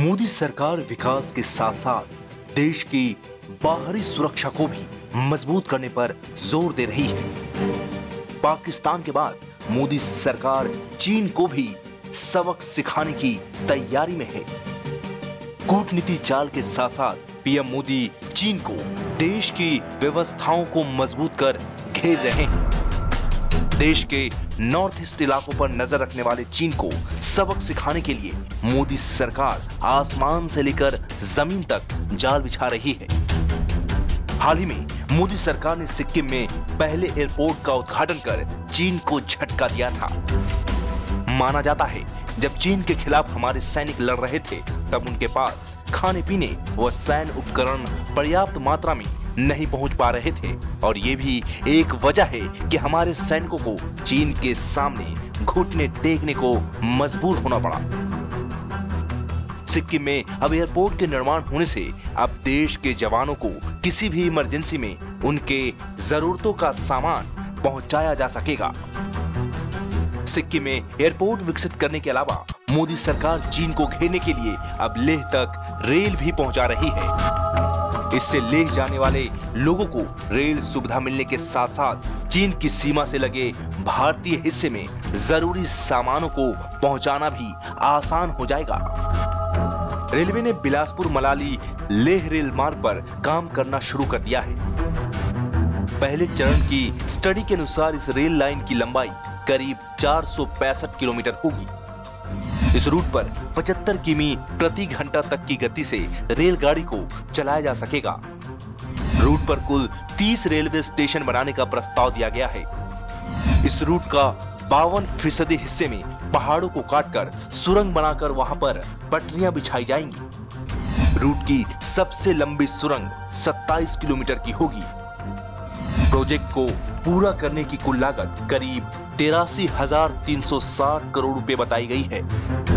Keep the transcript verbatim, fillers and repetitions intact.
मोदी सरकार विकास के साथ साथ देश की बाहरी सुरक्षा को भी मजबूत करने पर जोर दे रही है। पाकिस्तान के बाद मोदी सरकार चीन को भी सबक सिखाने की तैयारी में है। कूटनीति चाल के साथ साथ पीएम मोदी चीन को देश की व्यवस्थाओं को मजबूत कर घेर रहे हैं। देश के नॉर्थ ईस्ट इलाकों पर नजर रखने वाले चीन को सबक सिखाने के लिए मोदी सरकार आसमान से लेकर जमीन तक जाल बिछा रही है। हाल ही में मोदी सरकार ने सिक्किम में पहले एयरपोर्ट का उद्घाटन कर चीन को झटका दिया था। माना जाता है जब चीन के खिलाफ हमारे सैनिक लड़ रहे थे तब उनके पास खाने पीने व सैन्य उपकरण पर्याप्त मात्रा में नहीं पहुंच पा रहे थे और ये भी एक वजह है कि हमारे सैनिकों को चीन के सामने घुटने टेकने को मजबूर होना पड़ा। सिक्किम में अब एयरपोर्ट के निर्माण होने से अब देश के जवानों को किसी भी इमरजेंसी में उनके जरूरतों का सामान पहुंचाया जा सकेगा। सिक्किम में एयरपोर्ट विकसित करने के अलावा मोदी सरकार चीन को घेरने के लिए अब लेह तक रेल भी पहुंचा रही है। इससे लेह जाने वाले लोगों को रेल सुविधा मिलने के साथ साथ चीन की सीमा से लगे भारतीय हिस्से में जरूरी सामानों को पहुंचाना भी आसान हो जाएगा। रेलवे ने बिलासपुर मलाली लेह रेल मार्ग पर काम करना शुरू कर दिया है। पहले चरण की स्टडी के अनुसार इस रेल लाइन की लंबाई करीब चार सौ पैंसठ किलोमीटर होगी। इस रूट पर पचहत्तर किमी प्रति घंटा तक की गति से रेलगाड़ी को चलाया जा सकेगा। रूट पर कुल तीस रेलवे स्टेशन बनाने का प्रस्ताव दिया गया है। इस रूट का बावन फीसदी हिस्से में पहाड़ों को काटकर सुरंग बनाकर वहां पर पटरियां बिछाई जाएंगी। रूट की सबसे लंबी सुरंग सत्ताईस किलोमीटर की होगी। प्रोजेक्ट को पूरा करने की कुल लागत करीब तिरासी हजार तीन सौ साठ करोड़ रुपए बताई गई है।